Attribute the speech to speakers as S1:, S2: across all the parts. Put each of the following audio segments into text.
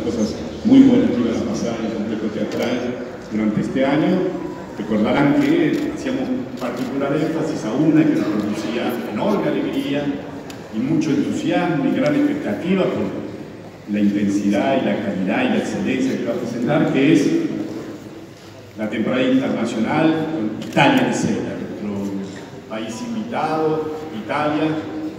S1: cosas muy buenas que iban a pasar en el complejo teatral durante este año. Recordarán que hacíamos particular énfasis a una que nos producía enorme alegría y mucho entusiasmo y gran expectativa por la intensidad y la calidad y la excelencia que va a presentar, que es la temporada internacional con Italia en Escena, nuestro país invitado, Italia,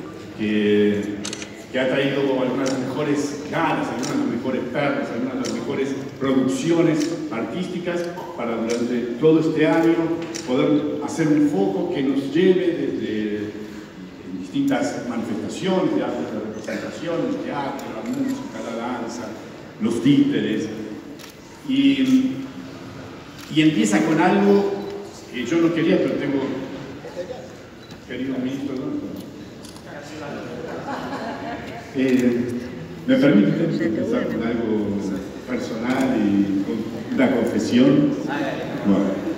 S1: que ha traído algunas de las mejores ganas, algunas de las mejores perlas, algunas de las mejores producciones artísticas para durante todo este año poder hacer un foco que nos lleve desde distintas manifestaciones de arte de representación, el teatro, la música, la danza, los títeres, y empieza con algo que yo no quería, pero tengo, querido ministro, ¿no? ¿Me permite empezar con algo personal y con una confesión? Bueno.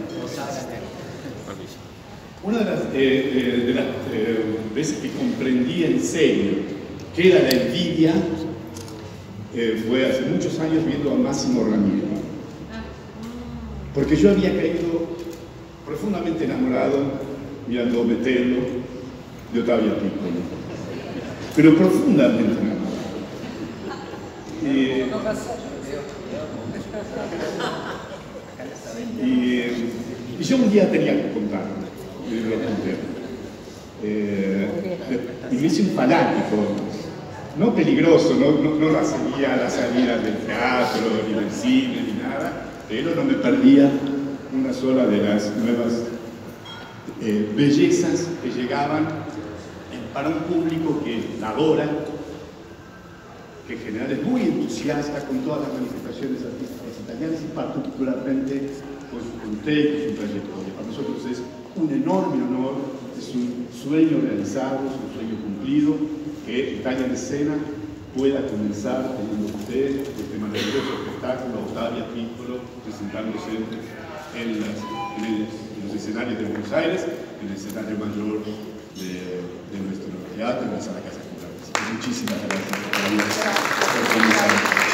S1: Una de las veces que comprendí en serio qué era la envidia fue hace muchos años viendo a Máximo Ramírez. Porque yo había caído profundamente enamorado mirando Metello de Ottavia Piccolo, pero profundamente enamorado. Y yo un día tenía que contarlo, y lo conté. Y me hice un fanático, no peligroso, no la seguía a las salidas del teatro, ni del cine, ni nada, pero no me perdía una sola de las nuevas bellezas que llegaban para un público que la adora, que en general es muy entusiasta con todas las manifestaciones artísticas italianas y particularmente con usted y con su trayectoria. Para nosotros es un enorme honor, es un sueño realizado, es un sueño cumplido, que Italia en Escena pueda comenzar teniendo usted este maravilloso espectáculo, Ottavia Piccolo, presentándose en los escenarios de Buenos Aires, en el escenario mayor de nuestro teatro, en la Sala Casa Cultural. Muchísimas gracias por comenzar.